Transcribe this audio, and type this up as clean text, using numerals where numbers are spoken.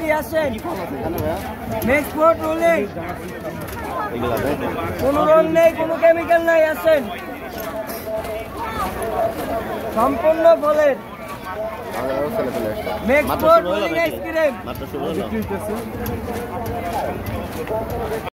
ready আসেন next food ruling কোনো রং নেই কোনো কেমিক্যাল নাই আসেন সম্পূর্ণ ফলের নেক্সট ফুড রুলিং আইসক্রিম